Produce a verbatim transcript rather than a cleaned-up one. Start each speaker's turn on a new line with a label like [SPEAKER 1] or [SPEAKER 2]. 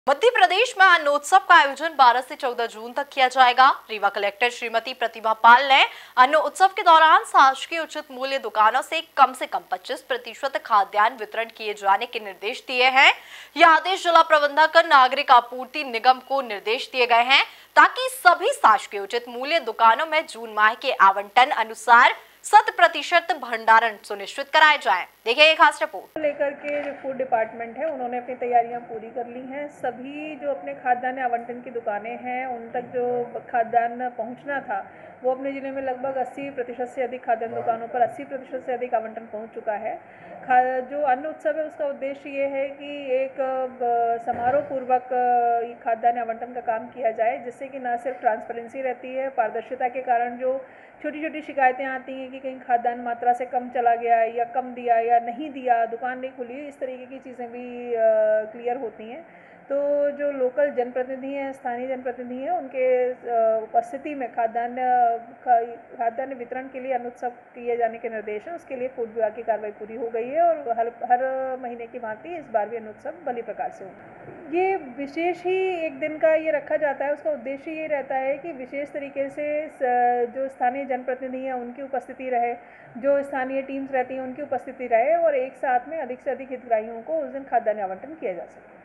[SPEAKER 1] मध्य प्रदेश में अन्नोत्सव का आयोजन बारह से चौदह जून तक किया जाएगा। रीवा कलेक्टर श्रीमती प्रतिभा पाल ने अन्न उत्सव के दौरान शासकीय उचित मूल्य दुकानों से कम से कम पच्चीस प्रतिशत खाद्यान्न वितरण किए जाने के निर्देश दिए हैं। यह आदेश जिला प्रबंधक नागरिक आपूर्ति निगम को निर्देश दिए गए हैं ताकि सभी शासकीय उचित मूल्य दुकानों में जून माह के आवंटन अनुसार शत प्रतिशत भंडारण सुनिश्चित कराए जाए। देखिए एक खास रिपोर्ट
[SPEAKER 2] लेकर के जो फूड डिपार्टमेंट है उन्होंने अपनी तैयारियां पूरी कर ली हैं। सभी जो अपने खाद्यान्न आवंटन की दुकानें हैं उन तक जो खाद्यान्न पहुंचना था वो अपने ज़िले में लगभग अस्सी प्रतिशत से अधिक खाद्यान्न दुकानों पर अस्सी प्रतिशत से अधिक आवंटन पहुंच चुका है। खा जो अन्न उत्सव है उसका उद्देश्य ये है कि एक समारोह पूर्वक खाद्यान्न आवंटन का काम किया जाए, जिससे कि न सिर्फ ट्रांसपेरेंसी रहती है, पारदर्शिता के कारण जो छोटी छोटी शिकायतें आती हैं कि कहीं खाद्यान्न मात्रा से कम चला गया या कम दिया या नहीं दिया, दुकान नहीं खुली, इस तरीके की चीज़ें भी क्लियर होती हैं। तो जो लोकल जनप्रतिनिधि हैं, स्थानीय जनप्रतिनिधि हैं, उनके उपस्थिति में खाद्यान्न खाद्यान्न वितरण के लिए अन्न उत्सव किए जाने के निर्देश हैं। उसके लिए फूड विभाग की कार्रवाई पूरी हो गई है और हर हर महीने की भांति इस बार भी अन्न उत्सव भली प्रकार से होगा। ये विशेष ही एक दिन का ये रखा जाता है। उसका उद्देश्य ये रहता है कि विशेष तरीके से जो स्थानीय जनप्रतिनिधि हैं उनकी उपस्थिति रहे, जो स्थानीय टीम्स रहती हैं उनकी उपस्थिति रहे और एक साथ में अधिक से अधिक हितग्राहियों को उस दिन खाद्यान्न आवंटन किया जा सके।